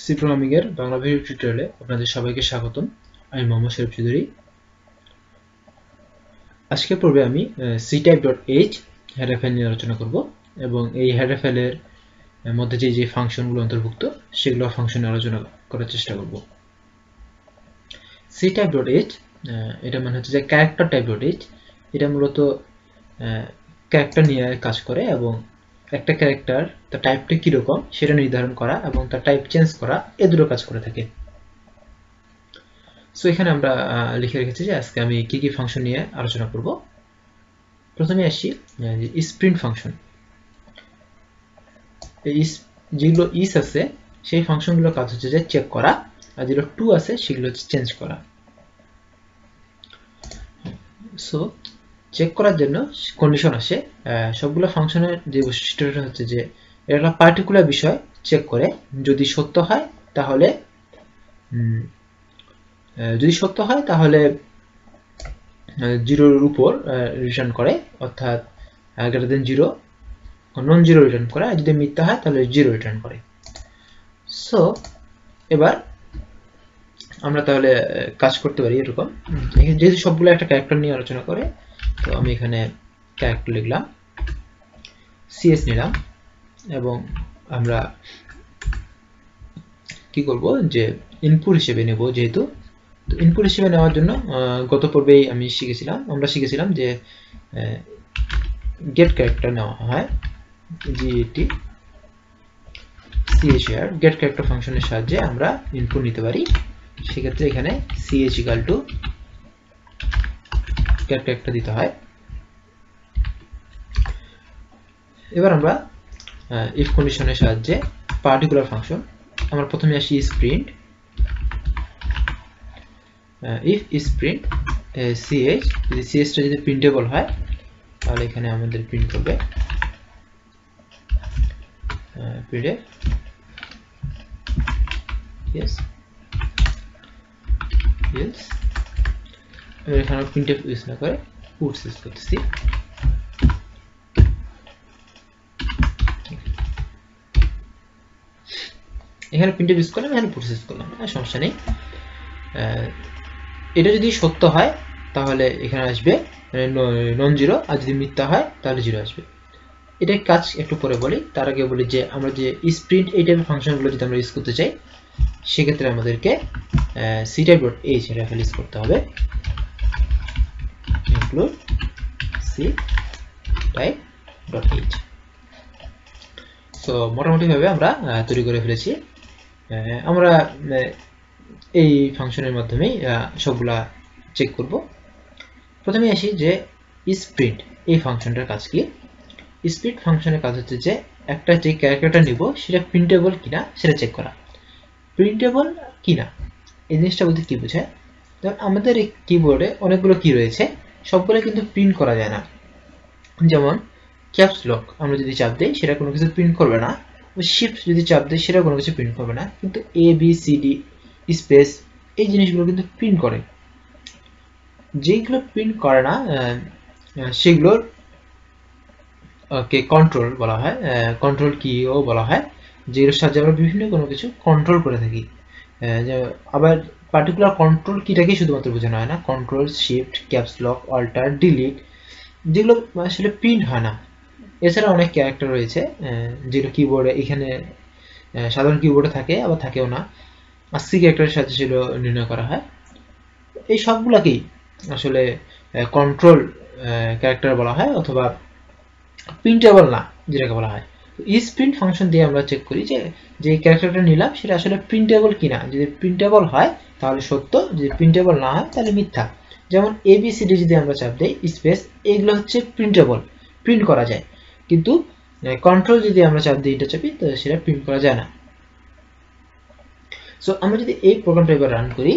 C programming এর Bangla video টিউটোরিয়ালে আপনাদের সবাইকে স্বাগতম। আমি মোহাম্মদ শরীফ চৌধুরী। আজকের পর্বে আমি ctype.h হেডার ফাইল নিয়ে আলোচনা করব এবং এই হেডার ফাইলের মধ্যে যে ফাংশনগুলো অন্তর্ভুক্ত সেগুলো ফাংশন নিয়ে আলোচনা করার চেষ্টা করব। ctype.h এটা মানে হচ্ছে যে ক্যারেক্টার টাইপ.h। এটা মূলত ক্যারেক্টার নিয়ে কাজ করে এবং একটা ক্যারেক্টার তার টাইপটা কিরকম সেটা নির্ধারণ করা এবং তার টাইপ চেঞ্জ করা এই দুটো কাজ করে থাকে। সো এখানে আমরা লিখে রেখেছি যে আজকে আমি কি কি ফাংশন নিয়ে আলোচনা করব। প্রথমে আসি স্প্রিন্ট ফাংশন। এই যেগুলো ইস আছে সেই ফাংশনগুলোর কাজ হচ্ছে যে চেক করা, আর যেগুলো টু আছে সেগুলো হচ্ছে চেঞ্জ করা। সো চেক করার জন্য কন্ডিশন আসে। সবগুলো ফাংশনের যে বৈশিষ্ট্যটা হচ্ছে যে এটা পার্টিকুলার বিষয় চেক করে, যদি সত্য হয় তাহলে জিরোর উপর রিটার্ন করে, অর্থাৎ greater than zero, non zero return করে, আর যদি মিথ্যা হয় তাহলে জিরো রিটার্ন করে। সো এবার আমরা তাহলে কাজ করতে পারি এরকম, যেহেতু সবগুলো একটা ক্যারেক্টার নিয়ে আলোচনা করে, তো আমি এখানে ক্যারেক্টার লিখলাম, সিএস নিলাম এবং আমরা কি করব যে ইনপুট হিসেবে নেব। যেহেতু তো ইনপুট হিসেবে নেওয়ার জন্য গত পর্বেই আমরা শিখেছিলাম যে গেট ক্যারেক্টার নেওয়া হয়, গেট char গেট ক্যারেক্টার ফাংশনের সাহায্যে আমরা ইনপুট নিতে পারি। সেক্ষেত্রে এখানে ch equal to get character দিতে হয়। এবার আমরা ইফ কন্ডিশনের সাহায্যে পার্টিকুলার ফাংশন, আমরা প্রথমে আসি স্প্রিন্ট। ইফ স্প্রিন্ট ch, যদি ch টা যদি প্রিন্টেবল হয় তাহলে এখানে আমাদের প্রিন্ট করবে printf yes আমি এখানে printf ইউজ না করে puts ইউজ করতেছি। এখানে printf ইউজ করলাম, এখানে puts ইউজ করলাম, সমস্যা নেই। এটা যদি সত্য হয় তাহলে এখানে আসবে নন জিরো, আর যদি মিথ্যা হয় তাহলে জিরো আসবে। এটার কাজ একটু পরে বলি, তার আগে বলি যে আমরা যে স্প্রিন্ট এই টাইপের ফাংশনগুলো যদি আমরা ইউজ করতে চাই সেক্ষেত্রে আমাদেরকে ctype.h রেফারেন্স ইউজ করতে হবে, include ctype.h। সো মোটামুটি ভাবে আমরা তৈরি করে ফেলেছি। আমরা এই ফাংশনের মাধ্যমেই সবগুলা চেক করব। প্রথমে আসি যে স্প্রিন্ট এই ফাংশনটার কাজ কি। স্প্রিন্ট ফাংশনের কাজ হচ্ছে যে একটা যে ক্যারেক্টারটা নিব সেটা প্রিন্টেবল কিনা সেটা চেক করা। প্রিন্টেবল কিনা এই জিনিসটা বলতে কি বোঝায়, ধর আমাদের এই কিবোর্ডে অনেকগুলো কি রয়েছে, সবগুলো কিন্তু প্রিন্ট করা যায় না। যেমন ক্যাপস লক আমরা যদি চাপ দিই সেটা কোনো কিছু প্রিন্ট করবে না, শিফট যদি চাপ দিই সেটা কোনো কিছু প্রিন্ট করবে না, কিন্তু A B C D space এই জিনিসগুলো কিন্তু প্রিন্ট করে। যেগুলো প্রিন্ট করে না সেগুলোর কন্ট্রোল বলা হয়, কন্ট্রোল কিও বলা হয়, যেগুলোর সাহায্যে আমরা বিভিন্ন কোনো কিছু কন্ট্রোল করে থাকি। আবার পার্টিকুলার কন্ট্রোল কিটাকে শুধুমাত্র বোঝানো হয় না, control shift caps lock alter delete যেগুলো আসলে প্রিন্ট হয় না। এছাড়া অনেক ক্যারেক্টার রয়েছে যেগুলো কিবোর্ডে এখানে সাধারণ কিবোর্ডে থাকে, আবার থাকেও না, সি ক্যারেক্টারের সাহায্যে সেগুলো নির্ণয় করা হয়। এই সবগুলাকেই আসলে কন্ট্রোল ক্যারেক্টার বলা হয়, অথবা প্রিন্টেবল না যেটাকে বলা হয়। স্প্রিন্ট ফাংশন দিয়ে আমরা চেক করি যে ক্যারেক্টারটা নিলাম সেটা আসলে প্রিন্টেবল কিনা। যদি প্রিন্টেবল হয় তাহলে সত্য, যদি প্রিন্টেবল না হয় তাহলে মিথ্যা। যেমন এবিসিডি যদি আমরা চাপ দেই স্পেস, এগুলো হচ্ছে প্রিন্টেবল, প্রিন্ট করা যায়, কিন্তু কন্ট্রোল যদি আমরা চাপ দিই এটা চাপি তাহলে সেটা প্রিন্ট করা যায় না। সো আমরা যদি এই প্রোগ্রামটা এবার রান করি,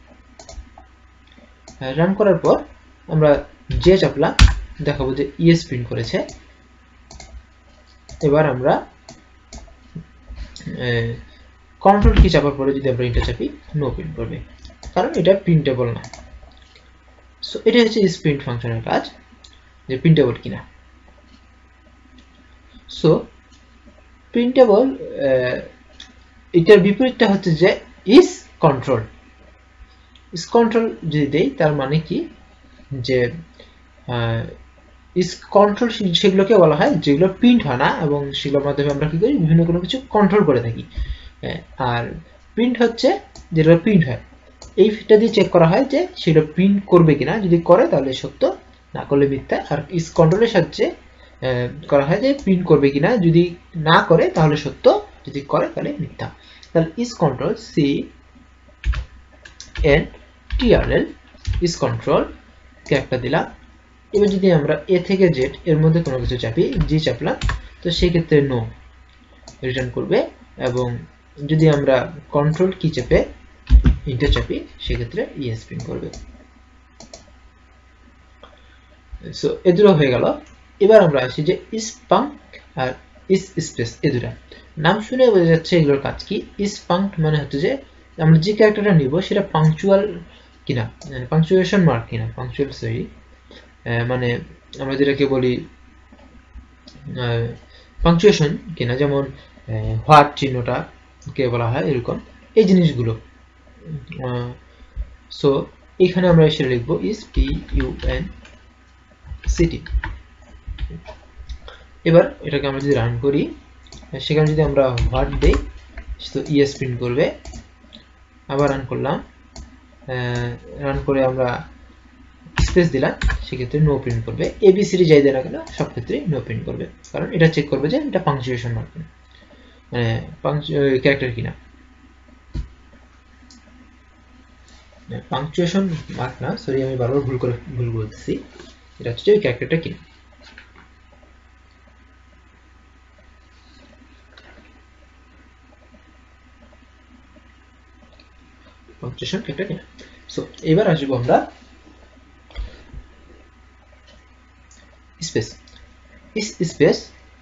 রান করার পর আমরা যে চাপলাম দেখাবো যে ইএস প্রিন্ট করেছে। এবার আমরা কন্ট্রোল কি চাপার পরে যদি আমরা এন্টার চাপি নো প্রিন্ট করবে, কারণ এটা প্রিন্টেবল না। সো এটা হচ্ছে স্প্রিন্ট ফাংশনের কাজ, যে প্রিন্টেবল কিনা। সো প্রিন্টেবল এটার বিপরীতটা হচ্ছে যে ইজ কন্ট্রোল। ইজ কন্ট্রোল যদি দেই তার মানে কি যে ইজ কন্ট্রোল সেগুলোকে বলা হয় যেগুলো প্রিন্ট হয় না এবং সেগুলোর মাধ্যমে আমরা কি করি বিভিন্ন কোনো কিছু কন্ট্রোল করে থাকি। আর প্রিন্ট হচ্ছে যেটা প্রিন্ট হয়, এইটা দিয়ে চেক করা হয় যে সেটা প্রিন্ট করবে কিনা, যদি করে তাহলে সত্য, না করলে মিথ্যা। আর ইজ কন্ট্রোলের সাহায্যে করা হয় যে প্রিন্ট করবে কিনা, যদি না করে তাহলে সত্য, যদি করে তাহলে মিথ্যা। তাহলে is control C N T R L is control কে একটা দিলাম। এবার যদি আমরা এ থেকে জেড এর মধ্যে কোনো কিছু চাপি, জি চাপলাম, তো সেই ক্ষেত্রে নো রিটার্ন করবে। এবং যদি আমরা কন্ট্রোল কি চেপে ইন্টার চাপি সেক্ষেত্রে ইয়েস প্রিন্ট করবে। সো এ দুটো হয়ে গেল। এবার আমরা আসি যে ইজ পাঙ্ক আর ইজ স্পেস, এ দুটা নাম শুনে বোঝা যাচ্ছে এগুলোর কাজ কি। ইজ পাঙ্ক মানে হচ্ছে যে আমরা যে ক্যারেক্টারটা নিব সেটা পাংচুয়াল কিনা, পাংচুয়েশন মার্ক কিনা, পাংচুয়াল সরি, মানে আমরা যেটাকে বলি পাংচুয়েশন কিনা, যেমন হোয়াট চিহ্নটা কে বলা হয় এরকম এই জিনিসগুলো। সো এখানে আমরা এসে লিখবো is P U N C T. এবার এটাকে আমরা যদি রান করি, সেখানে যদি আমরা হোয়াট দেই তো ইএস প্রিন্ট করবে। আবার রান করলাম, রান করে আমরা স্পেস দিলাম, সেক্ষেত্রে নো প্রিন্ট করবে। এবিসিডি যাই দেয় না কেন সব ক্ষেত্রে নো প্রিন্ট করবে, কারণ এটা চেক করবে যে এটা পাংচুয়েশন মার্ক কিনা, মানে ক্যারেক্টার কিনা। পাংচুয়েশন মার্ক না, সরি আমি বারবার ভুল বলতেছি, এটা হচ্ছে ওই ক্যারেক্টারটা কিনা। পাংচুয়েশন ক্যারেক্টার কিনা। সো এবার আসবো আমরা space. Is space,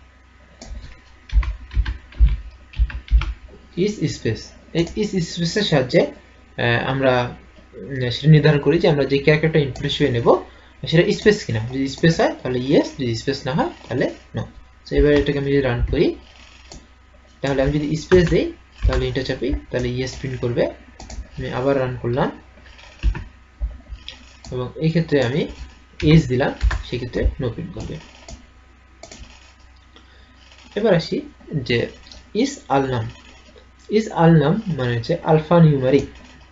is space, এই ইজ স্পেসের সাহায্যে আমরা সেটা নির্ধারণ করি যে আমরা যে ক্যারেক্টারটা ইনপুট হিসেবে নেব সেটা স্পেস কিনা। যদি স্পেস হয় তাহলে ইয়েস, যদি স্পেস না হয় তাহলে নো। তো এবার এটাকে আমি যদি রান করি, তাহলে আমি যদি স্পেস দিই তাহলে এটা চাপি তাহলে ইয়েস প্রিন্ট করবে। আমি আবার রান করলাম এবং এই ক্ষেত্রে আমি এজ দিলাম, সেক্ষেত্রে নো প্রিন্ট করবে। এবার আসি যে ইজ আলনাম। ইজ আলনাম মানে হচ্ছে আলফা নিউমারিক।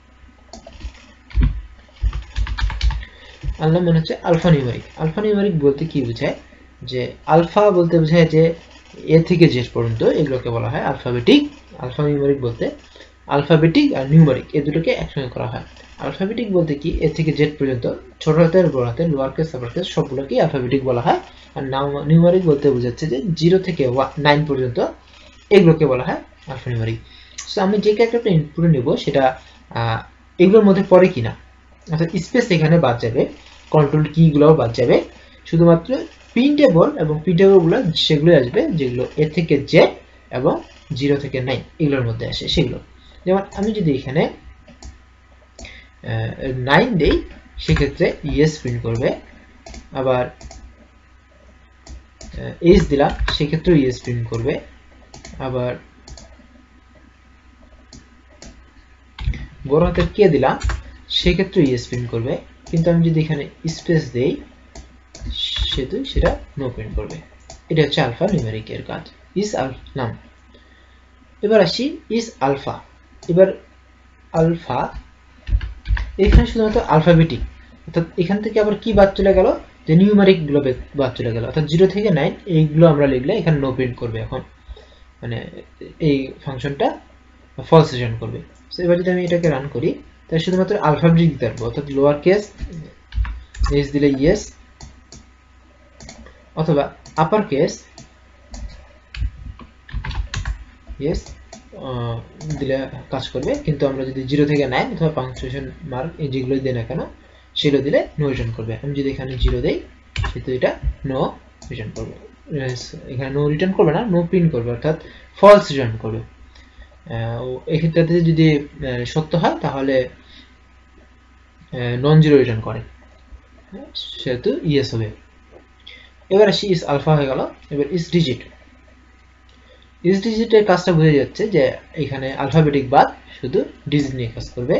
আলনাম মানে হচ্ছে আলফা নিউমারিক। আলফা নিউমারিক বলতে কি বোঝায়, যে আলফা বলতে বোঝায় যে এ থেকে জেড পর্যন্ত, এগুলোকে বলা হয় আলফাবেটিক। আলফা নিউমারিক বলতে আলফাবেটিক আর নিউমারিক এই দুটোকে একসঙ্গে করা হয়। আলফাবেটিক বলতে কি এ থেকে জেড পর্যন্ত, ছোট হাতের বড় হাতের লোয়ার কেস আপার কেস সবগুলোকেই আলফাবেটিক বলা হয়। আর নিউমারিক বলতে বোঝাচ্ছে যে 0 থেকে 9 পর্যন্ত, এগুলোকে বলা হয় আলফানিউমারিক। সো আমি যে ক্যারেক্টারটা ইনপুটে নেব সেটা এগুলোর মধ্যে পড়ে কিনা, অর্থাৎ স্পেস এখানে বাদ যাবে, কন্ট্রোল কি গুলোও বাদ যাবে, শুধুমাত্র প্রিন্টেবল এবং প্রিন্টেবল গুলো সেগুলো আসবে যেগুলো এ থেকে জেড এবং 0 থেকে 9 এগুলোর মধ্যে আসে সেগুলো। যেমন আমি যদি এখানে 9 দেই সেক্ষেত্রে ইয়েস প্রিন্ট করবে। আবার এইচ দিলাম সেক্ষেত্রেও ইয়েস প্রিন্ট করবে। আবার বড় হাতের কে দিলাম সেক্ষেত্রে ইয়েস প্রিন্ট করবে, কিন্তু আমি যদি এখানে স্পেস দেই সেটা নো প্রিন্ট করবে। এটা হচ্ছে আলফা নিউমেরিক এর কাজ, ইজ আলফা। এবার আসি ইজ আলফা। এবার আলফা এখানে শুধুমাত্র আলফাবেটিক, অর্থাৎ এখান থেকে আবার কি বাদ চলে গেল, যে নিউমেরিক গুলো বাদ চলে গেল, অর্থাৎ 0 থেকে 9 এইগুলো আমরা লিখলে এখানে নো প্রিন্ট করবে, এখন মানে এই ফাংশনটা ফলস রিটার্ন করবে। সো এবার যদি আমি এটাকে রান করি তাহলে শুধুমাত্র আলফাবেটিক দিতে পারবো, অর্থাৎ লোয়ার কেস এস দিলে ইয়েস, অথবা আপার কেস ইয়েস দিলে কাজ করবে। কিন্তু আমরা যদি 0 থেকে 9 অথবা পাংচুয়েশন মার্ক এই যেগুলো দিই না কেন সেগুলো দিলে নো রিটার্ন করবে। আমি যদি এখানে 0 দেই সেটা এটা নো রিটার্ন করবে, এখানে নো রিটার্ন করবে না, নো প্রিন্ট করবে, অর্থাৎ ফলস রিটার্ন করবে। এক্ষেত্রে যদি সত্য হয় তাহলে নন জিরো রিটার্ন করে, সেহেতু ইয়েস হবে। এবার আসি ইস আলফা হয়ে গেল। এবার ইস ডিজিট। ইস ডিজিটের কাজটা বোঝা যাচ্ছে যে এখানে আলফাবেটিক বাদ শুধু ডিজিট নিয়ে কাজ করবে।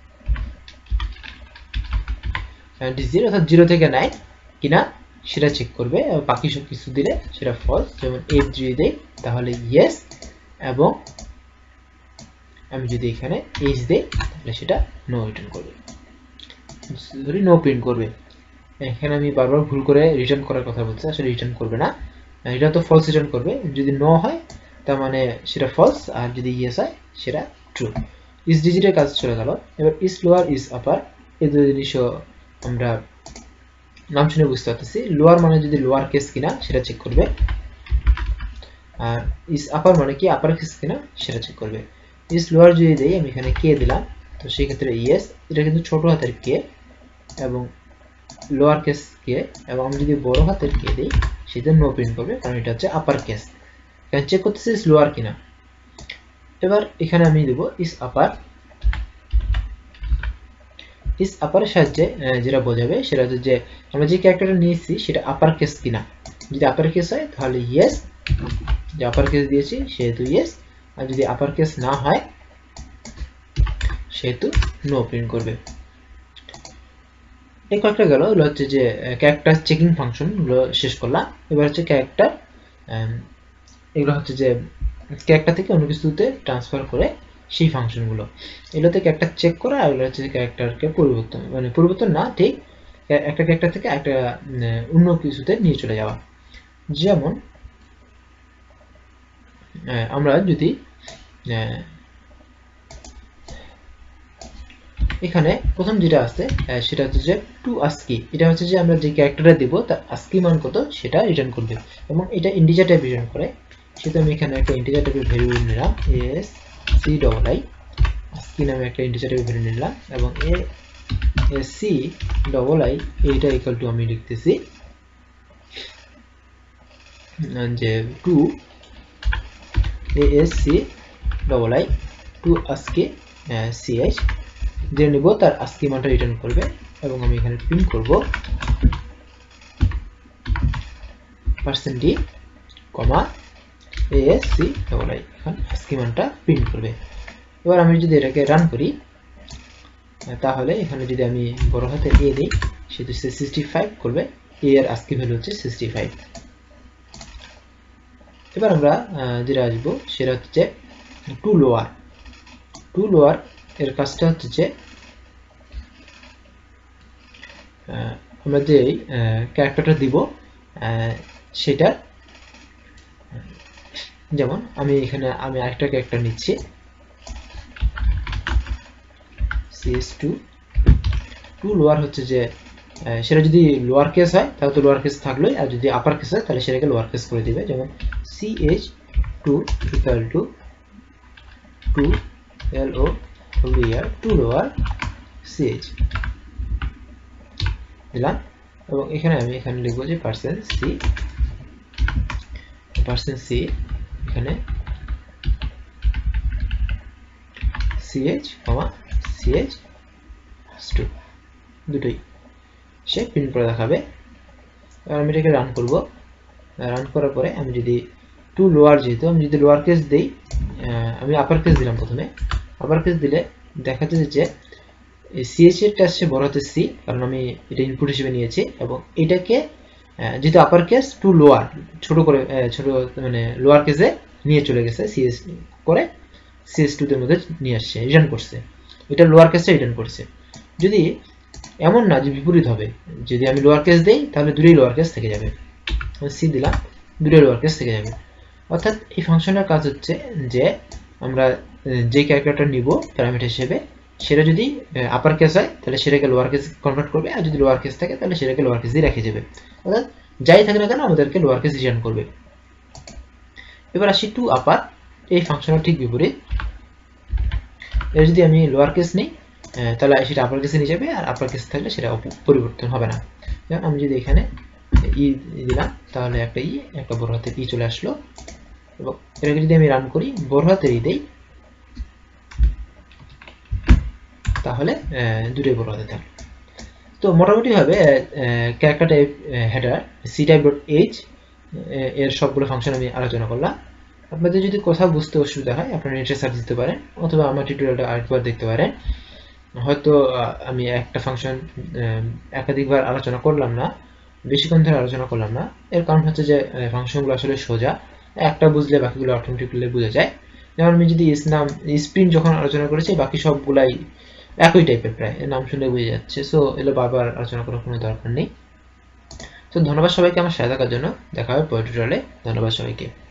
ডিজিট অর্থাৎ 0 থেকে 9 কিনা সেটা চেক করবে, বাকি সব কিছু দিলে সেটা ফলস। যেমন F যদি দেই তাহলে ইয়েস, এবং আমি যদি এখানে H দেই তাহলে সেটা নো রিটার্ন করবে, সরি নো প্রিন্ট করবে। এখানে আমি বারবার ভুল করে রিটার্ন করার কথা বলছি, আসলে রিটার্ন করবে না, এটা তো ফলস রিটার্ন করবে। যদি নো হয় তার মানে সেটা ফলস, আর যদি ইয়েস হয় সেটা ট্রু। ইস ডিজিটের কাজ চলে গেল। এবার ইস লোয়ার ইস আপার, এই দুই জিনিসও আমরা নাম শুনে বুঝতে পারতেছি। লোয়ার মানে যদি লোয়ার কেস কিনা সেটা চেক করবে, আর ইস আপার মানে কি আপার কেস কিনা সেটা চেক করবে। ইস লোয়ার যদি দেই, আমি এখানে কে দিলাম, তো সেই ক্ষেত্রে ইয়েস, এটা কিন্তু ছোট হাতের কে এবং লোয়ার কেস কে, এবং আমি যদি বড় হাতের কে দিই সেটা নো প্রিন্ট করবে, কারণ এটা হচ্ছে আপার কেস। এখানে চেক করতেছি ইস লোয়ার কিনা। এবার এখানে আমি দেব ইস আপার। ইস আপারের সাহায্যে যেটা বোঝাবে সেটা হচ্ছে যে আমরা যে ক্যারেক্টারটা নিয়েছি সেটা আপার কেস কিনা। যদি আপার কেস হয় তাহলে ইয়েস, যে আপার কেস দিয়েছি সেহেতু ইয়েস, আর যদি আপার কেস না হয় সেহেতু নো প্রিন্ট করবে। এই কয়েকটা গেল, এগুলো হচ্ছে যে ক্যারেক্টার চেকিং ফাংশন গুলো শেষ করলাম। এবার হচ্ছে ক্যারেক্টার, এগুলো হচ্ছে যে ক্যারেক্টার থেকে অন্য কিছুতে ট্রান্সফার করে সেই ফাংশনগুলো, এগুলোতে ক্যারেক্টার চেক করা, আর এগুলো হচ্ছে ক্যারেক্টারকে পরিবর্তন, মানে পরিবর্তন না ঠিক, একটা ক্যারেক্টার থেকে একটা অন্য কিছুতে নিয়ে চলে যাওয়া। যেমন আমরা যদি এখানে প্রথম যেটা আছে সেটা হচ্ছে যে টু আস্কি, এটা হচ্ছে যে আমরা যে ক্যারেক্টারটা দেব তার আস্কি মান কত সেটা রিটার্ন করবে, এবং এটা ইন্টিজার টাইপ রিটার্ন করে। সেটা আমি এখানে একটা ইন্টিজার টাইপের ভ্যারিয়েবল নিলাম, S C double I, ASCII নামে একটা ইন্টিজার টাইপের ভ্যারিয়েবল নিলাম, এবং এস সি ডবল আই এইটা ইকুয়াল টু আমি লিখতেছি যে to S C double I to ASCII C H, যে নেব তার আস্কি মানটা রিটার্ন করবে, এবং আমি এখানে প্রিন্ট করব %d, ASC ডবল আই, এখন আস্কি মানটা প্রিন্ট করবে। এবার আমি যদি এটাকে রান করি তাহলে এখানে যদি আমি বড় হাতে এ দিই সেটা 65 করবে, এ এর আস্কি ভ্যালু হচ্ছে 65। এবার আমরা যেটা আসবো সেটা হচ্ছে টু লোয়ার। টু লোয়ার এর কাজটা হচ্ছে যে আমরা যে ক্যারেক্টারটা দিব সেটা, যেমন আমি এখানে আমি আরেকটা ক্যারেক্টার নিচ্ছি CS2, টু লোয়ার হচ্ছে যে সেটা যদি লোয়ার কেস হয় তাহলে তো লোয়ার কেস থাকলোই, আর যদি আপার কেস হয় তাহলে সেটাকে লোয়ার কেস করে দিবে। যেমন CH2 equal to 2 LOWER to lower CH দিলাম, এবং এখানে আমি এখানে লিখবো যে %C এখানে CH, দুটোই সে প্রিন্ট করে দেখাবে। আমি এটাকে রান করব, রান করার পরে আমি যদি টু লোয়ার, যেহেতু আমি যদি লোয়ার কেস দিই, আমি আপার কেস দিলাম প্রথমে, আপার কেস দিলে দেখা যাচ্ছে যে CH এরটা আসছে বড় হাতের C, কারণ আমি এটা ইনপুট হিসেবে নিয়েছি, এবং এটাকে যেহেতু আপার কেস টু লোয়ার ছোট করে ছোট মানে লোয়ার কেসে নিয়ে চলে গেছে, CS করে CS2 এর মধ্যে নিয়ে আসছে, রিটার্ন করছে, এটা লোয়ার কেসে রিটার্ন করছে। যদি এমন না যে বিপরীত হবে, যদি আমি লোয়ার কেস দেই তাহলে দুটোই লোয়ার কেস থেকে যাবে, সি দিলাম দুটোই লোয়ার কেস থেকে যাবে। অর্থাৎ এই ফাংশনের কাজ হচ্ছে যে আমরা যে ক্যারেক্টারটা নিব প্যারামিটার হিসেবে, সেটা যদি আপার কেস হয় তাহলে সেটাকে লোয়ার কেস কনভার্ট করবে, আর যদি লোয়ার কেস থাকে তাহলে সেটাকে লোয়ার কেস দিয়ে রেখে যাবে, অর্থাৎ যাই থাকে না কেন আমাদেরকে লোয়ার কেস রিটার্ন করবে। এবার আসি টু আপার, এই ফাংশনের ঠিক বিপরীত। এর যদি আমি লোয়ার কেস নিই তাহলে সেটা আপার কেসে নিয়ে যাবে, আর আপার কেস থাকলে সেটা পরিবর্তন হবে না। যেমন আমি যদি এখানে ই দিলাম তাহলে একটা ই, একটা বড় হাতের ই চলে আসলো, এবং এটাকে যদি আমি রান করি বড় হাতের ই দেই তাহলে দুটোই বড় হাতে থাকলো। তো মোটামুটি ভাবে ক্যারেক্টার টাইপ হেডার ctype.h এর সবগুলো ফাংশন আমি আলোচনা করলাম। আপনাদের যদি কোথাও বুঝতে অসুবিধা হয় আপনারা নেটে সার্চ দিতে পারেন অথবা আমার টিউটোরিয়ালটা আরেকবার দেখতে পারেন। হয়তো আমি একটা ফাংশন একাধিকবার আলোচনা করলাম না, বেশিক্ষণ ধরে আলোচনা করলাম না, এর কারণ হচ্ছে যে ফাংশনগুলো আসলে সোজা, একটা বুঝলে বাকিগুলো অটোমেটিক্যালি বোঝা যায়। যেমন আমি যদি স্প্রিং যখন আলোচনা করেছি বাকি সবগুলাই একই টাইপের, প্রায় নাম শুনে বোঝা যাচ্ছে, সো এগুলো বারবার আলোচনা করার কোনো দরকার নেই। তো ধন্যবাদ সবাইকে আমার সাথে থাকার জন্য, দেখা হবে পরের টিউটোরিয়ালে। ধন্যবাদ সবাইকে।